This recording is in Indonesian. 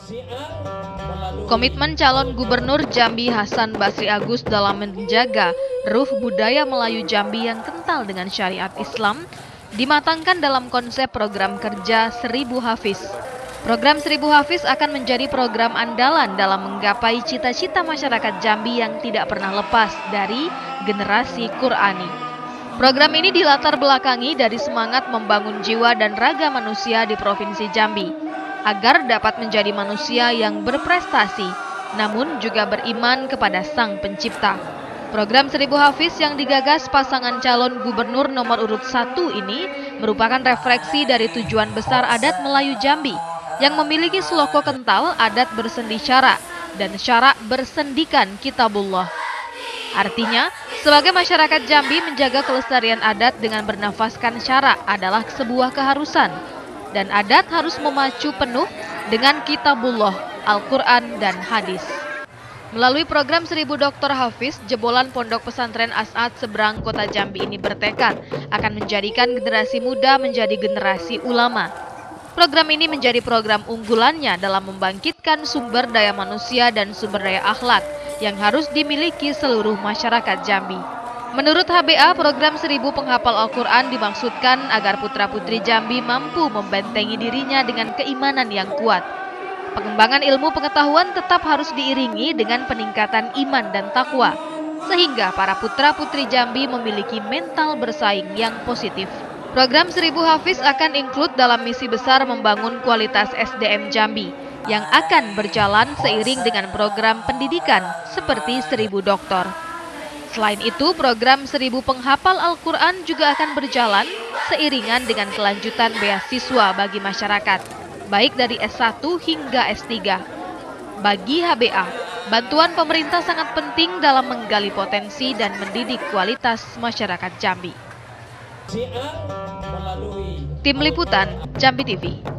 Komitmen calon gubernur Jambi Hasan Basri Agus dalam menjaga ruh budaya Melayu Jambi yang kental dengan syariat Islam dimatangkan dalam konsep program kerja 1000 Hafiz. Program 1000 Hafiz akan menjadi program andalan dalam menggapai cita-cita masyarakat Jambi yang tidak pernah lepas dari generasi Qurani. Program ini dilatar belakangi dari semangat membangun jiwa dan raga manusia di Provinsi Jambi, agar dapat menjadi manusia yang berprestasi, namun juga beriman kepada Sang Pencipta. Program 1000 Hafiz yang digagas pasangan calon gubernur nomor urut 1 ini merupakan refleksi dari tujuan besar adat Melayu Jambi yang memiliki slogo kental adat bersendi syara dan syara bersendikan kitabullah. Artinya, sebagai masyarakat Jambi menjaga kelestarian adat dengan bernafaskan syara adalah sebuah keharusan. Dan adat harus memacu penuh dengan kitabullah, Al-Quran, dan hadis. Melalui program 1000 Doktor Hafiz, jebolan Pondok Pesantren As'ad Seberang Kota Jambi ini bertekad akan menjadikan generasi muda menjadi generasi ulama. Program ini menjadi program unggulannya dalam membangkitkan sumber daya manusia dan sumber daya akhlak yang harus dimiliki seluruh masyarakat Jambi. Menurut HBA, program 1000 penghafal Al-Quran dimaksudkan agar putra-putri Jambi mampu membentengi dirinya dengan keimanan yang kuat. Pengembangan ilmu pengetahuan tetap harus diiringi dengan peningkatan iman dan takwa, sehingga para putra-putri Jambi memiliki mental bersaing yang positif. Program 1000 Hafiz akan include dalam misi besar membangun kualitas SDM Jambi, yang akan berjalan seiring dengan program pendidikan seperti 1000 doktor. Selain itu, program 1000 penghafal Al-Quran juga akan berjalan seiringan dengan kelanjutan beasiswa bagi masyarakat, baik dari S1 hingga S3. Bagi HBA, bantuan pemerintah sangat penting dalam menggali potensi dan mendidik kualitas masyarakat Jambi. Tim Liputan, Jambi TV.